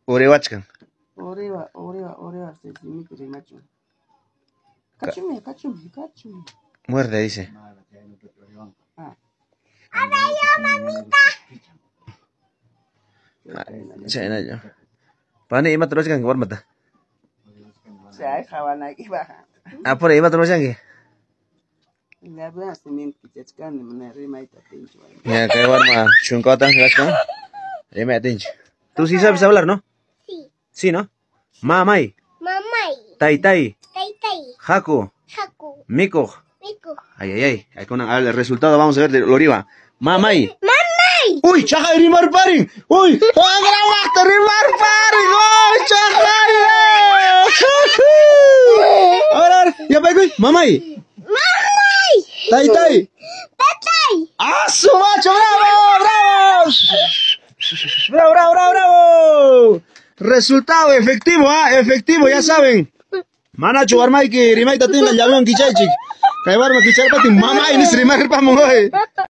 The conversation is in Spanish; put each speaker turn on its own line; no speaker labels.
Orewachkan.
Orewa, se mi rimacho. Cachumi.
Muerde, dice.
Ah.
Mamita. Pani ima terus kan keluar mata.
Saya kawan lagi bah.
Apa ima terus kan?
Nggak benar semin kita kan menerima itu tinju.
Ya keluar mah chungkota kan? Rima tinju. Tú sí sabes hablar, ¿no?
Sí.
Sí, ¿no? Mamai. Tai. Haku. Miko. Ay. Ahí con el resultado vamos a ver de Loriva. Mamai. Uy, chaja rimar paring. Uy, ¡Agra waktu rimar paring. Oh, chaja. Ahora, ya baik, Mamai. Tai. Ah, su macho, bravo. Resultado efectivo, efectivo, ya saben. Mana chuar mai ki rimai tatin la llaman kichai chik. Kaibar ma kichai patin mamai ni rimar pa mongoy.